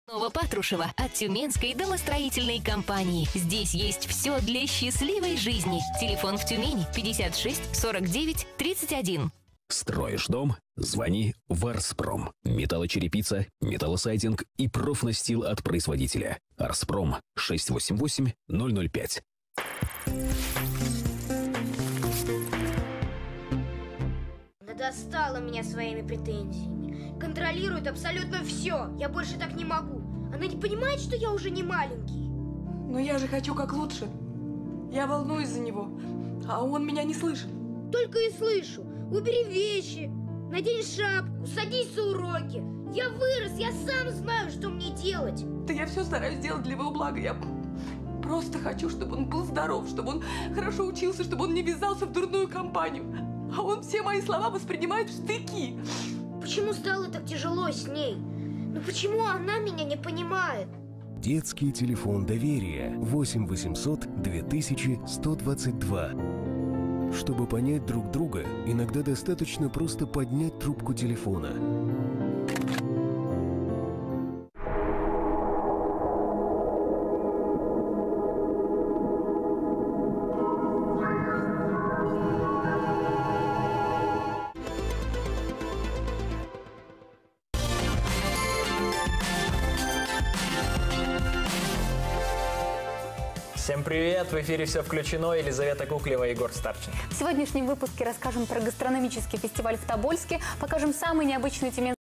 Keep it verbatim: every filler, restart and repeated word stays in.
Новопатрушева от Тюменской домостроительной компании. Здесь есть все для счастливой жизни. Телефон в Тюмени пятьдесят шесть сорок девять тридцать один. Строишь дом? Звони в Арспром. Металлочерепица, металлосайдинг и профнастил от производителя. Арспром шесть восемь восемь ноль ноль пять. Она достала меня своими претензиями. Контролирует абсолютно все. Я больше так не могу. Она не понимает, что я уже не маленький. Но я же хочу как лучше. Я волнуюсь за него, а он меня не слышит. Только и слышу. Убери вещи, надень шапку, садись за уроки. Я вырос, я сам знаю, что мне делать. Да я все стараюсь делать для его блага. Я просто хочу, чтобы он был здоров, чтобы он хорошо учился, чтобы он не ввязался в дурную компанию. А он все мои слова воспринимает в штыки. Почему стало так тяжело с ней? Ну почему она меня не понимает? Детский телефон доверия восемь восемьсот две тысячи сто двадцать два. Чтобы понять друг друга, иногда достаточно просто поднять трубку телефона. Всем привет! В эфире «Все включено». Елизавета Куклева, Егор Старчин. В сегодняшнем выпуске расскажем про гастрономический фестиваль в Тобольске, покажем самые необычные тюменские